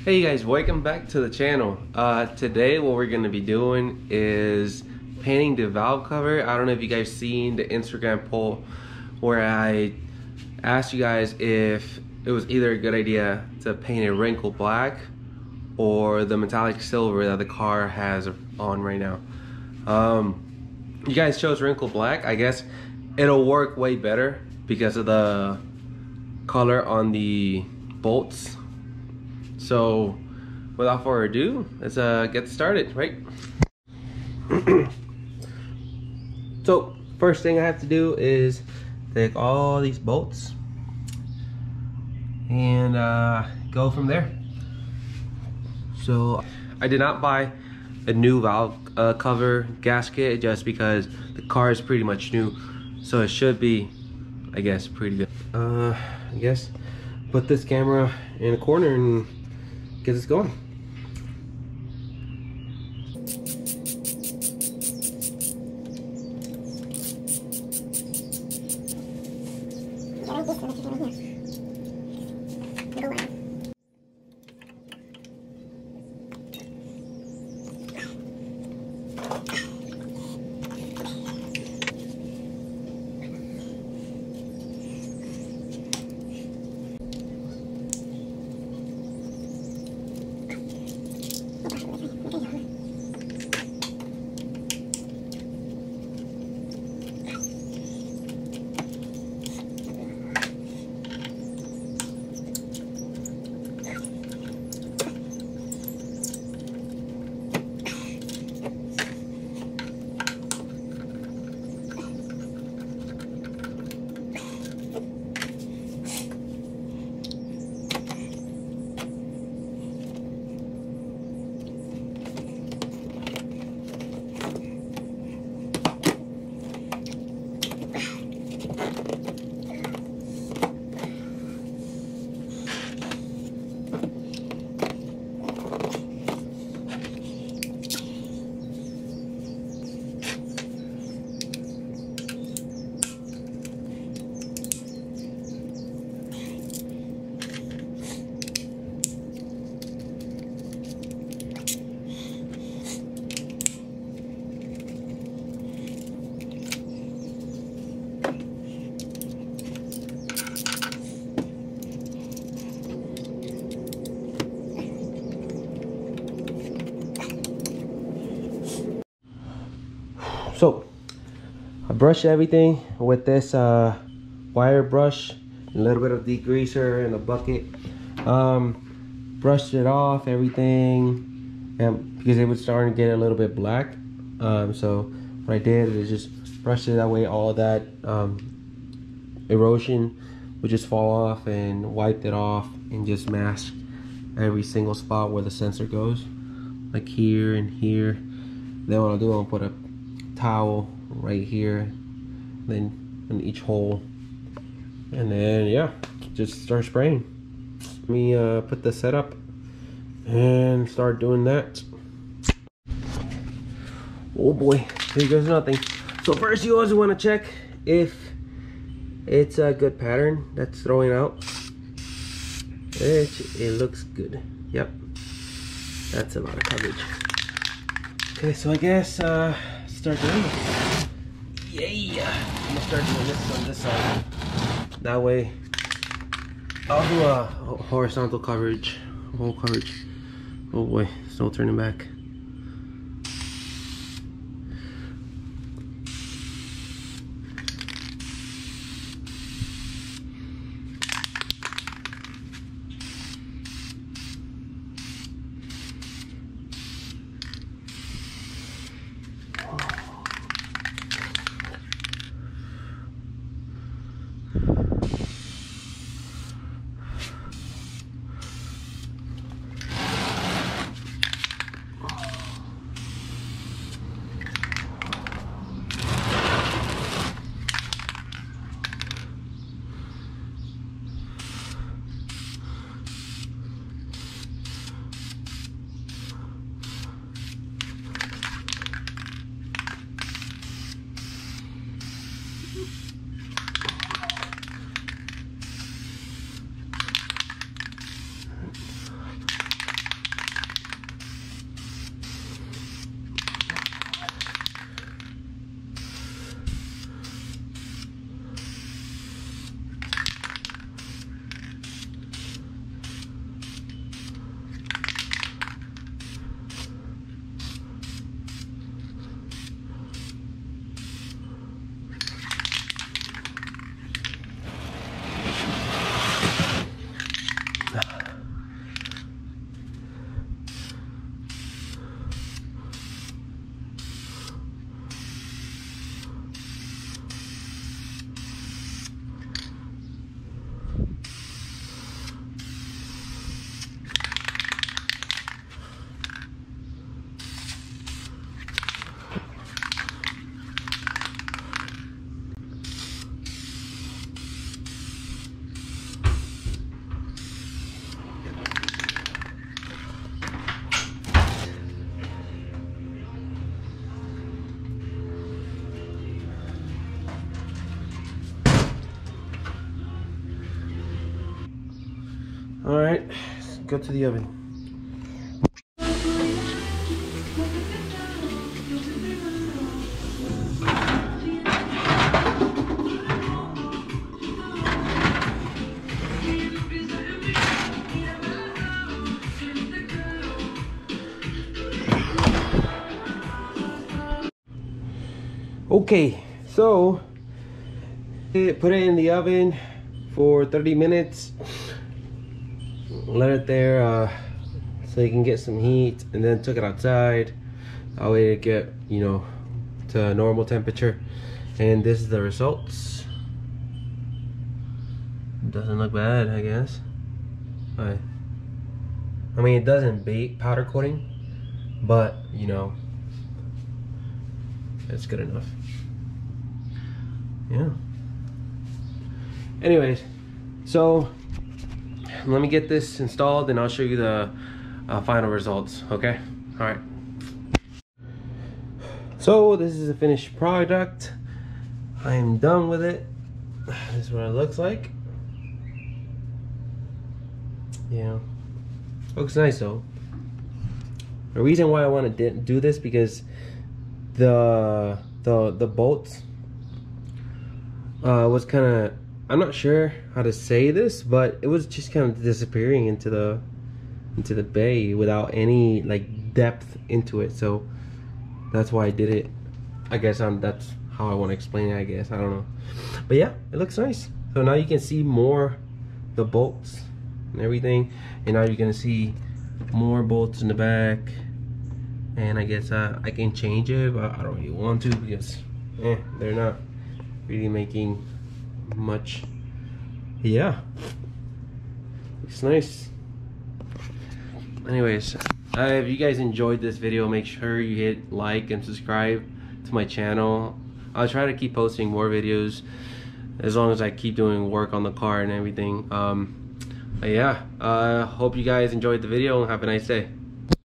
Hey guys, welcome back to the channel. Today what we're going to be doing is painting the valve cover. I don't know if you guys seen the Instagram poll where I asked you guys if it was either a good idea to paint it wrinkle black or the metallic silver that the car has on right now. You guys chose wrinkle black. I guess it'll work way better because of the color on the bolts. So without further ado, let's get started, right? So first thing I have to do is take all these bolts and go from there. So I did not buy a new valve cover gasket just because the car is pretty much new, so it should be, I guess, pretty good. I guess put this camera in a corner and get this going. So I brushed everything with this wire brush, a little bit of degreaser in a bucket. Brushed it off everything, and because it was starting to get a little bit black, so what I did is just brushed it that way all that erosion would just fall off, and wiped it off and just masked every single spot where the sensor goes, like here and here. Then what I'll do, I'll put a towel right here, then in each hole, and then yeah, just start spraying. Let me put the setup and start doing that. Oh boy, here goes nothing. So first you always want to check if it's a good pattern that's throwing out. It looks good. Yep, that's a lot of coverage. Okay, so I guess start doing this. Yeah, I'm gonna start doing this on this side. That way I'll do a horizontal coverage, whole coverage. Oh boy, it's no turning back. right, let's go to the oven. Okay, so put it in the oven for 30 minutes. Let it there so you can get some heat, and then took it outside. That way to get, you know, to normal temperature. And this is the results. Doesn't look bad, I guess. I mean, it doesn't bake powder coating, but you know, it's good enough. Yeah. Anyways, so let me get this installed and I'll show you the final results. Okay. All right. So this is a finished product. I am done with it. This is what it looks like. Yeah, looks nice though. The reason why I want to do this because the bolts was kind of, I'm not sure how to say this, but it was just kind of disappearing into the bay without any like depth into it. So that's why I did it. I guess that's how I want to explain it, I guess. I don't know. But yeah, it looks nice. So now you can see more the bolts and everything, and now you're gonna see more bolts in the back. And I guess I can change it, but I don't really want to because they're not really making much. Yeah, it's nice. Anyways, if you guys enjoyed this video, make sure you hit like and subscribe to my channel. I'll try to keep posting more videos as long as I keep doing work on the car and everything. Yeah, hope you guys enjoyed the video and have a nice day.